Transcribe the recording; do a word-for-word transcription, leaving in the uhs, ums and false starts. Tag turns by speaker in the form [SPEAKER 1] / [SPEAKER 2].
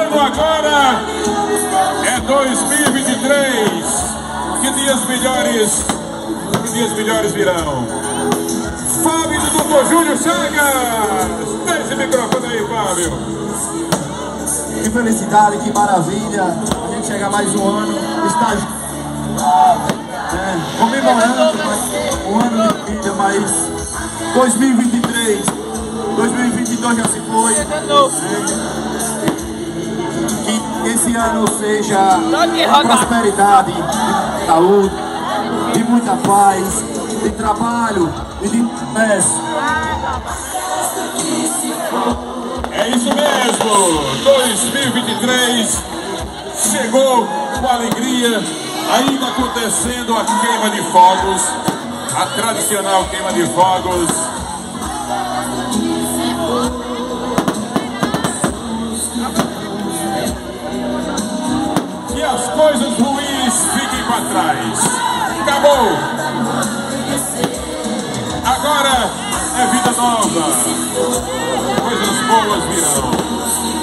[SPEAKER 1] ano agora é dois mil e vinte e três. Que dias melhores, que dias melhores virão. Fábio do doutor Júlio Chagas. Dê esse microfone aí, Fábio.
[SPEAKER 2] Que felicidade, que maravilha. A gente chega mais um ano, está é, comemorando um ano de vida, mas dois mil e vinte e três, dois mil e vinte e dois já se foi. É, que esse ano seja de prosperidade, de saúde, de muita paz, de trabalho e de sucesso.
[SPEAKER 1] É isso mesmo, dois mil e vinte e três chegou com alegria, ainda acontecendo a queima de fogos, a tradicional queima de fogos. Que as coisas ruins fiquem para trás. Acabou! Agora é vida nova. Coisas boas virão.